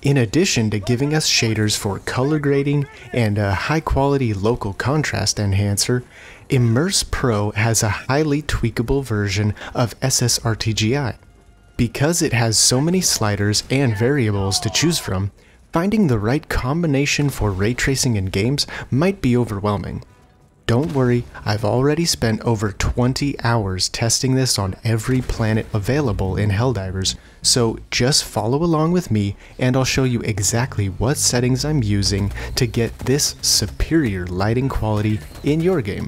In addition to giving us shaders for color grading and a high-quality local contrast enhancer, iMMERSE Pro has a highly tweakable version of SSRTGI. Because it has so many sliders and variables to choose from, finding the right combination for ray tracing in games might be overwhelming. Don't worry, I've already spent over 20 hours testing this on every planet available in Helldivers, so just follow along with me and I'll show you exactly what settings I'm using to get this superior lighting quality in your game.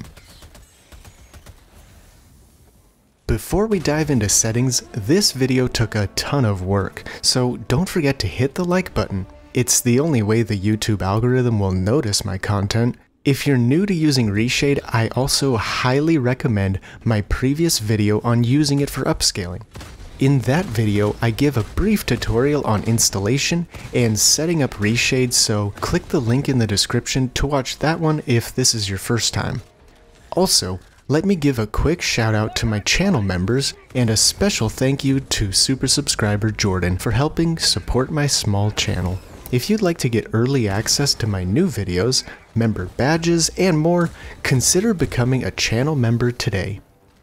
Before we dive into settings, this video took a ton of work, so don't forget to hit the like button. It's the only way the YouTube algorithm will notice my content. If you're new to using Reshade, I also highly recommend my previous video on using it for upscaling. In that video, I give a brief tutorial on installation and setting up Reshade, so click the link in the description to watch that one if this is your first time. Also, let me give a quick shout out to my channel members and a special thank you to super subscriber Jordan for helping support my small channel. If you'd like to get early access to my new videos, member badges, and more, consider becoming a channel member today.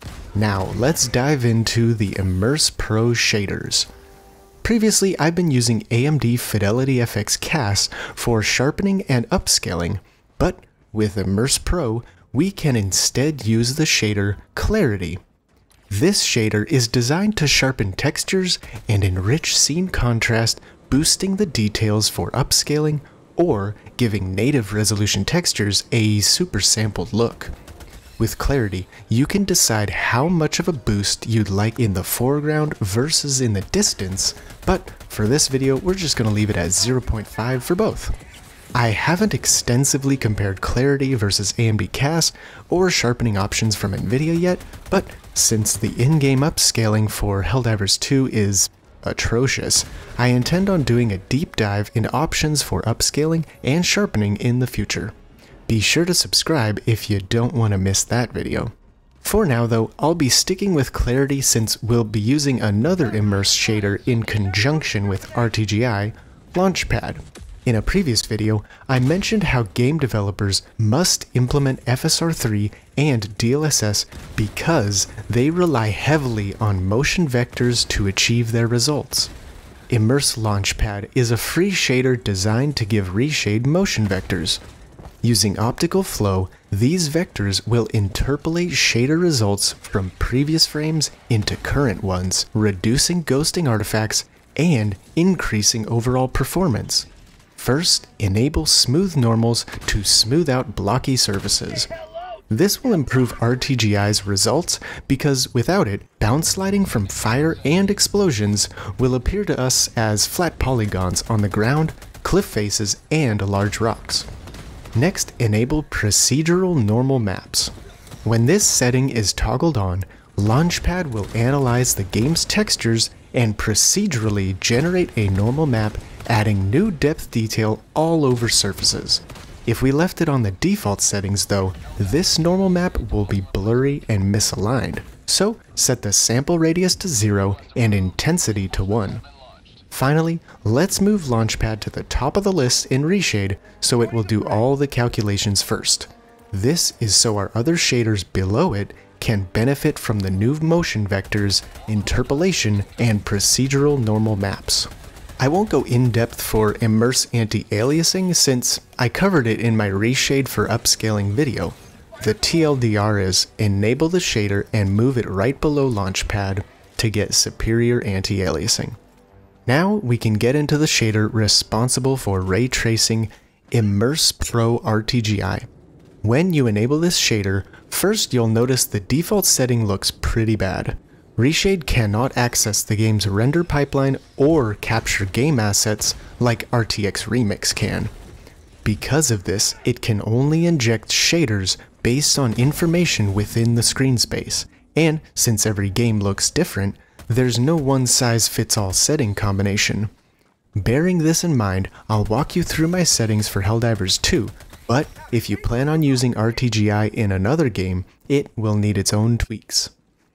Now let's dive into the iMMERSE Pro shaders. Previously, I've been using AMD Fidelity FX CAS for sharpening and upscaling, but with iMMERSE Pro, we can instead use the shader Clarity. This shader is designed to sharpen textures and enrich scene contrast, boosting the details for upscaling or giving native resolution textures a super sampled look. With Clarity, you can decide how much of a boost you'd like in the foreground versus in the distance, but for this video we're just going to leave it at 0.5 for both. I haven't extensively compared Clarity versus AMD CAS or sharpening options from Nvidia yet, but since the in-game upscaling for Helldivers 2 is atrocious, I intend on doing a deep dive into options for upscaling and sharpening in the future. Be sure to subscribe if you don't want to miss that video. For now though, I'll be sticking with Clarity since we'll be using another iMMERSE shader in conjunction with RTGI, Launchpad. In a previous video, I mentioned how game developers must implement FSR3 and DLSS because they rely heavily on motion vectors to achieve their results. iMMERSE Launchpad is a free shader designed to give Reshade motion vectors. Using optical flow, these vectors will interpolate shader results from previous frames into current ones, reducing ghosting artifacts and increasing overall performance. First, enable smooth normals to smooth out blocky surfaces. This will improve RTGI's results because without it, bounce sliding from fire and explosions will appear to us as flat polygons on the ground, cliff faces, and large rocks. Next, enable procedural normal maps. When this setting is toggled on, Launchpad will analyze the game's textures and procedurally generate a normal map, adding new depth detail all over surfaces. If we left it on the default settings though, this normal map will be blurry and misaligned, so set the sample radius to 0 and intensity to 1. Finally, let's move Launchpad to the top of the list in Reshade so it will do all the calculations first. This is so our other shaders below it can benefit from the new motion vectors, interpolation, and procedural normal maps. I won't go in-depth for iMMERSE Anti-Aliasing since I covered it in my Reshade for upscaling video. The TLDR is enable the shader and move it right below Launchpad to get superior anti-aliasing. Now we can get into the shader responsible for ray tracing, iMMERSE Pro RTGI. When you enable this shader, first you'll notice the default setting looks pretty bad. Reshade cannot access the game's render pipeline or capture game assets like RTX Remix can. Because of this, it can only inject shaders based on information within the screen space, and since every game looks different, there's no one-size-fits-all setting combination. Bearing this in mind, I'll walk you through my settings for Helldivers 2, but if you plan on using RTGI in another game, it will need its own tweaks.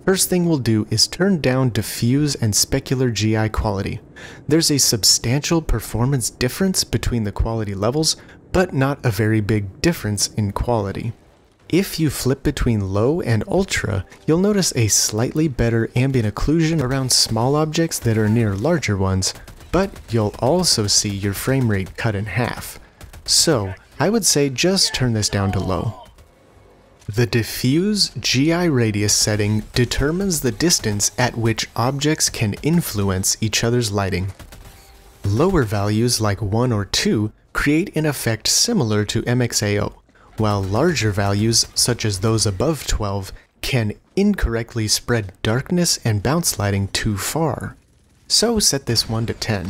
First thing we'll do is turn down diffuse and specular GI quality. There's a substantial performance difference between the quality levels, but not a very big difference in quality. If you flip between low and ultra, you'll notice a slightly better ambient occlusion around small objects that are near larger ones, but you'll also see your frame rate cut in half. So I would say just turn this down to low. The Diffuse GI Radius setting determines the distance at which objects can influence each other's lighting. Lower values like 1 or 2 create an effect similar to MXAO, while larger values, such as those above 12, can incorrectly spread darkness and bounce lighting too far. So set this one to 10.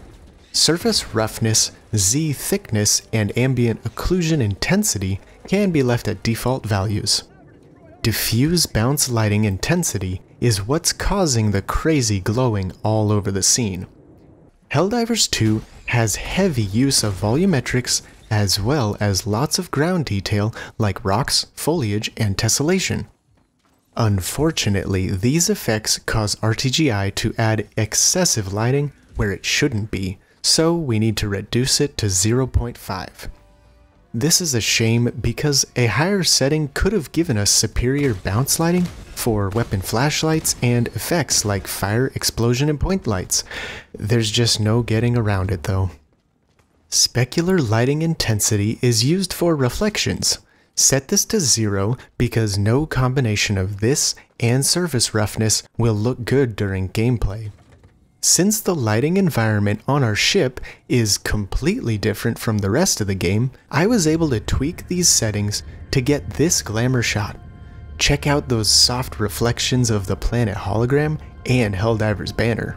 Surface roughness, Z thickness, and ambient occlusion intensity can be left at default values. Diffuse bounce lighting intensity is what's causing the crazy glowing all over the scene. Helldivers 2 has heavy use of volumetrics as well as lots of ground detail like rocks, foliage, and tessellation. Unfortunately, these effects cause RTGI to add excessive lighting where it shouldn't be, so we need to reduce it to 0.5. This is a shame because a higher setting could have given us superior bounce lighting for weapon flashlights and effects like fire, explosion, and point lights. There's just no getting around it though. Specular lighting intensity is used for reflections. Set this to 0 because no combination of this and surface roughness will look good during gameplay. Since the lighting environment on our ship is completely different from the rest of the game, I was able to tweak these settings to get this glamour shot. Check out those soft reflections of the planet hologram and Helldivers banner.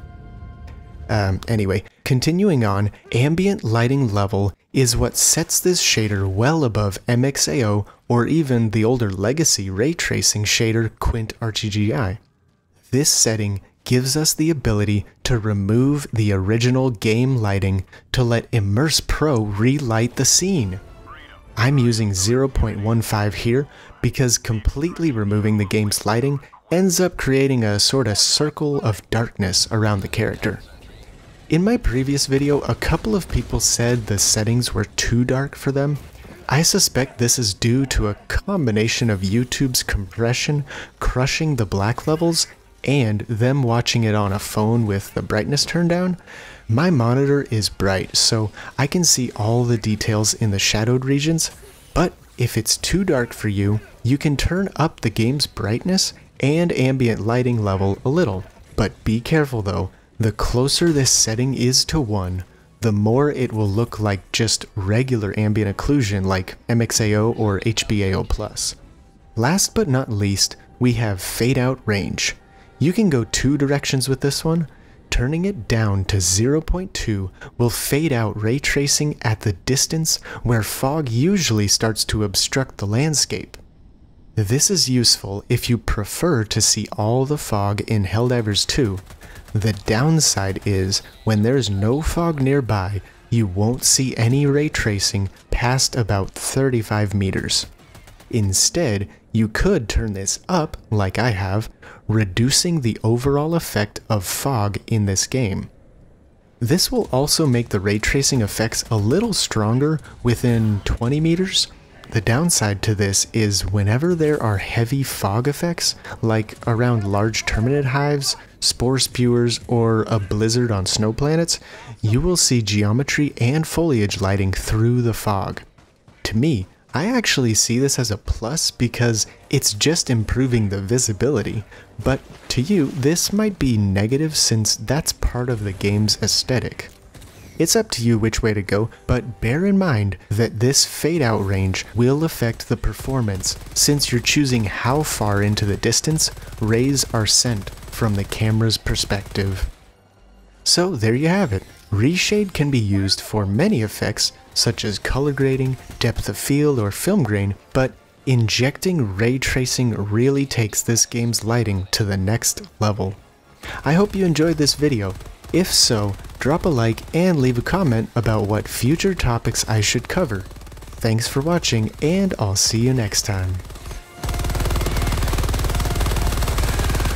Anyway, continuing on, ambient lighting level is what sets this shader well above MXAO or even the older legacy ray tracing shader Quint RTGI. This setting gives us the ability to remove the original game lighting to let iMMERSE Pro relight the scene. I'm using 0.15 here because completely removing the game's lighting ends up creating a sort of circle of darkness around the character. In my previous video, a couple of people said the settings were too dark for them. I suspect this is due to a combination of YouTube's compression crushing the black levels and them watching it on a phone with the brightness turned down. My monitor is bright, so I can see all the details in the shadowed regions, but if it's too dark for you, you can turn up the game's brightness and ambient lighting level a little. But be careful though, the closer this setting is to 1, the more it will look like just regular ambient occlusion like MXAO or HBAO+. Last but not least, we have fade out range. You can go 2 directions with this one. Turning it down to 0.2 will fade out ray tracing at the distance where fog usually starts to obstruct the landscape. This is useful if you prefer to see all the fog in Helldivers 2. The downside is when there's no fog nearby, you won't see any ray tracing past about 35 meters. Instead, you could turn this up, like I have, reducing the overall effect of fog in this game. This will also make the ray tracing effects a little stronger within 20 meters. The downside to this is whenever there are heavy fog effects, like around large terminate hives, spore spewers, or a blizzard on snow planets, you will see geometry and foliage lighting through the fog. To me, I actually see this as a plus because it's just improving the visibility, but to you, this might be negative since that's part of the game's aesthetic. It's up to you which way to go, but bear in mind that this fade out range will affect the performance since you're choosing how far into the distance rays are sent from the camera's perspective. So there you have it. Reshade can be used for many effects such as color grading, depth of field, or film grain, but injecting ray tracing really takes this game's lighting to the next level. I hope you enjoyed this video. If so, drop a like and leave a comment about what future topics I should cover. Thanks for watching, and I'll see you next time.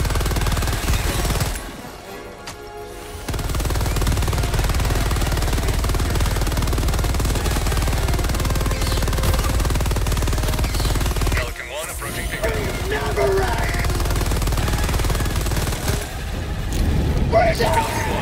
Never rush! Where's it?